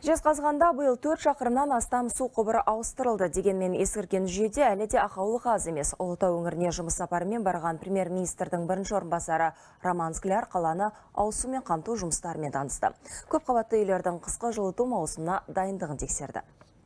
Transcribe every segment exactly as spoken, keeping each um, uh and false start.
Жезқазғанда биыл төрт шақырымнан астам су құбыры ауыстырылды. Дегенмен ескірген жүйеде әлі де ақаулық аз емес. Ұлытау өңіріне жұмыс сапарымен барған премьер-министрдің бірінші орынбасары Роман Скляр қаланы ауызсумен қамту жұмыстарымен танысты. Көп қабатты үйлердің қысқы жылыту маусымына дайындығын тексерді.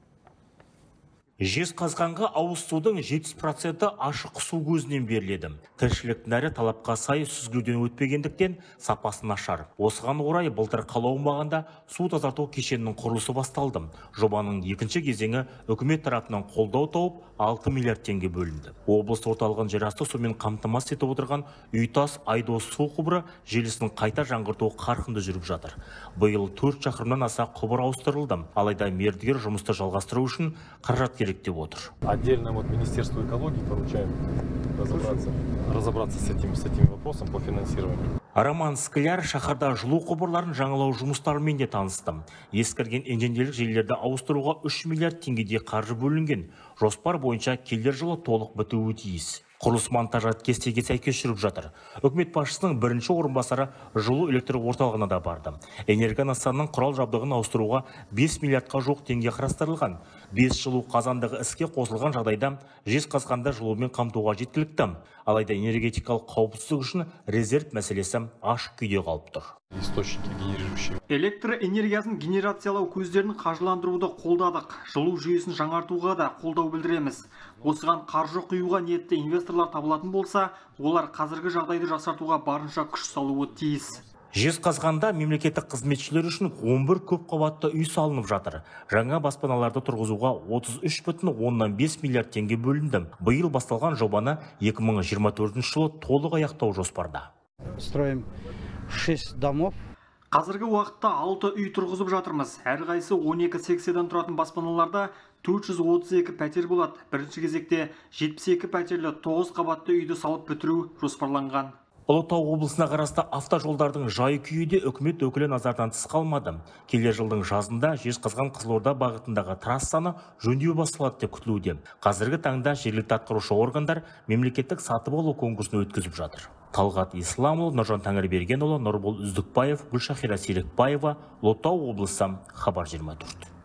Жезқазғанға ауыз судың жетпіс проценті ашық су көзінен беріледі. Тіршілік нәрі талапқа сай сүзгіден өтпегендіктен сапасы нашар. Осыған орай былтыр қала аумағында су тазарту кешенінің құрылысы басталды. Жобаның екінші кезеңі үкімет тарапынан қолдау тауып алты миллиард теңге бөлінді. Облыс орталығын жерасты сумен қамтамасыз етіп отырған Үйтас Айдос су құбыры желісінің қайта жаңғыртуы қарқынды жүріп жатыр. Биыл төрт шақырымнан аса құбыр ауыстырылды. Алайда мердігер жұмысты жалғастыру үшін қаражат керек деп отыр. Отдельно вот Министерству экологии поручаем разобраться, разобраться с этим, с этим вопросом по финансированию. Роман Скляр шаһарда жылу құбырларын жаңалау жұмыстарымен де танысты. Ескірген инженерлік желілерді ауыстыруға үш миллиард теңгедей қаржы бөлінген. Жоспар бойынша келер жылы толық бітуі тиіс. Құрылыс монтажы кестеге сәйкес жүріп жатыр. Үкімет басшысының бірінші орынбасары жылу электр орталығына да барды. Энерго нысанының құрал жабдығын ауыстыруға бес миллиардқа жоқ теңге қарастырылған. бес жылу қазандығы іске қосылған жағдайда Жезқазғанда жылумен қамтуға жеткілікті. Алайда энергетикалық қауіпсіздік үшін резерв мәселесі ашық күйде қалып тұр. Источники генерирующие. Электр энергиясын генерациялау көздерін қаржыландыруды қолдадық. Жылу жүйесін жаңартуға да қолдау білдіреміз. Осыған қаржы құюға ниетті инвесторлар табылатын болса, олар қазіргі жағдайды жақсартуға барынша күш салуы тиіс. Жезқазғанда мемлекеттік қызметшілер үшін он бір көп қабатты үй салынып жатыр. Жаңа баспаналарды тұрғызуға отыз үш бүтін оннан бес миллиард теңге бөлінді. Биыл басталған жобаны екі мың жиырма төртінші жылы толық аяқтау жоспарда. Строим шесть домов. Қазіргі уақытта алты үй тұрғызып жатырмыз. Әрқайсысы он екі секциядан тұратын баспаналарда төрт жүз отыз екі пәтер болады. Бірінші кезекте жетпіс екі пәтерлі тоғыз қабатты үйді салып бітіру жоспарланған. Ұлытау облысына қарасты автожолдардың жай күйі де үкімет өкілі назардан тыс қалмады. Келер жылдың жазында Жезқазған Қызылорда бағытындағы трассаны жөндеу басталады деп күтілуде. Қазіргі таңда жергілікті атқарушы органдар мемлекеттік сатып алу конкурсын өткізіп жатыр. Талғат Исламұлы, Нұржан Тәңірбергенұлы, Нұрбол Үздікбаев, Гүлшахира Серікбаева, Ұлытау облысы, Хабар жиырма төрт.